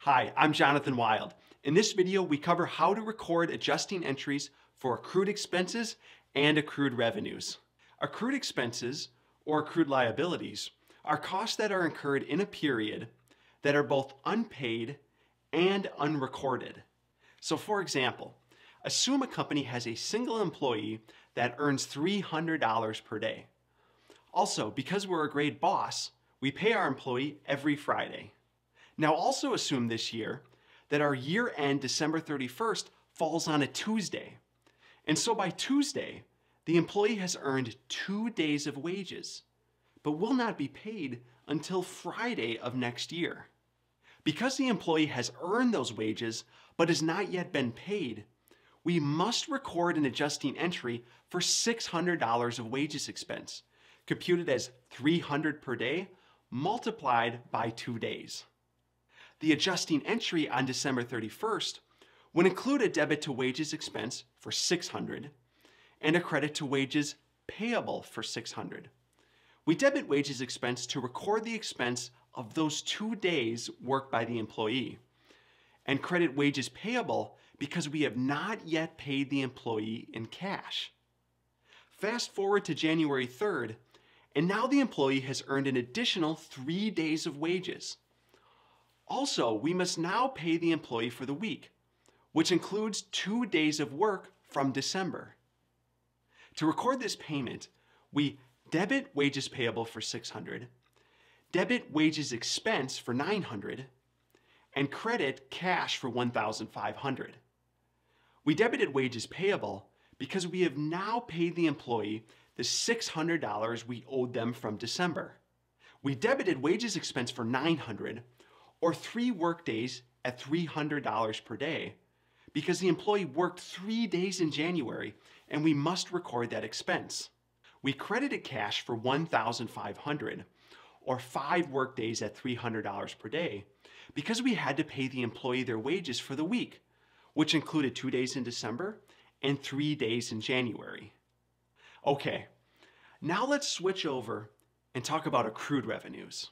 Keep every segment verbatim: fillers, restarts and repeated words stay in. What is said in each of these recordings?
Hi, I'm Jonathan Wild. In this video, we cover how to record adjusting entries for accrued expenses and accrued revenues. Accrued expenses, or accrued liabilities, are costs that are incurred in a period that are both unpaid and unrecorded. So for example, assume a company has a single employee that earns three hundred dollars per day. Also, because we're a great boss, we pay our employee every Friday. Now also assume this year that our year end December thirty-first falls on a Tuesday. And so by Tuesday, the employee has earned two days of wages, but will not be paid until Friday of next year. Because the employee has earned those wages, but has not yet been paid, we must record an adjusting entry for six hundred dollars of wages expense, computed as three hundred dollars per day, multiplied by two days. The adjusting entry on December thirty-first would include a debit to wages expense for six hundred dollars and a credit to wages payable for six hundred dollars. We debit wages expense to record the expense of those two days worked by the employee, and credit wages payable because we have not yet paid the employee in cash. Fast forward to January third, and now the employee has earned an additional three days of wages. Also, we must now pay the employee for the week, which includes two days of work from December. To record this payment, we debit wages payable for six hundred dollars, debit wages expense for nine hundred dollars, and credit cash for one thousand five hundred dollars. We debited wages payable because we have now paid the employee the six hundred dollars we owed them from December. We debited wages expense for nine hundred dollars, or three workdays at three hundred dollars per day, because the employee worked three days in January and we must record that expense. We credited cash for one thousand five hundred dollars, or five workdays at three hundred dollars per day, because we had to pay the employee their wages for the week, which included two days in December and three days in January. Okay, now let's switch over and talk about accrued revenues.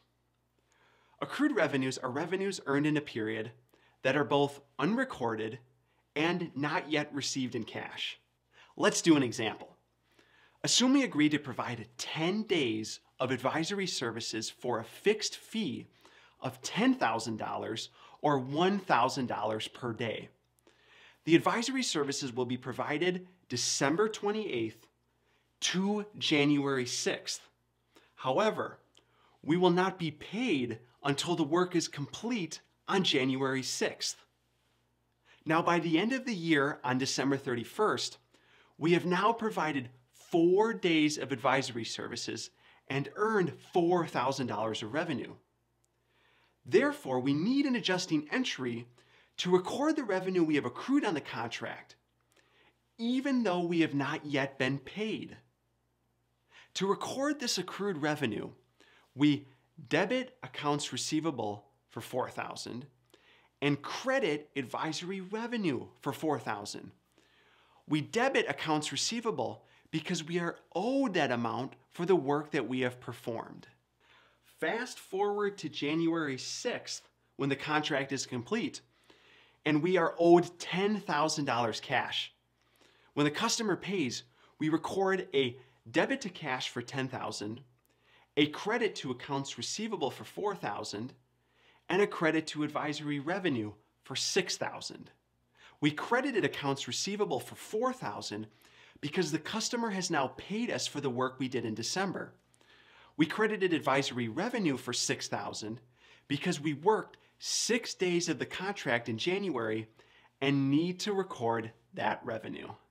Accrued revenues are revenues earned in a period that are both unrecorded and not yet received in cash. Let's do an example. Assume we agree to provide ten days of advisory services for a fixed fee of ten thousand dollars or one thousand dollars per day. The advisory services will be provided December twenty-eighth to January sixth. However, we will not be paid until the work is complete on January sixth. Now, by the end of the year on December thirty-first, we have now provided four days of advisory services and earned four thousand dollars of revenue. Therefore, we need an adjusting entry to record the revenue we have accrued on the contract, even though we have not yet been paid. To record this accrued revenue, we debit accounts receivable for four thousand dollars and credit advisory revenue for four thousand dollars. We debit accounts receivable because we are owed that amount for the work that we have performed. Fast forward to January sixth when the contract is complete, and we are owed ten thousand dollars cash. When the customer pays, we record a debit to cash for ten thousand dollars, a credit to accounts receivable for four thousand dollars, and a credit to advisory revenue for six thousand dollars. We credited accounts receivable for four thousand dollars because the customer has now paid us for the work we did in December. We credited advisory revenue for six thousand dollars because we worked six days of the contract in January and need to record that revenue.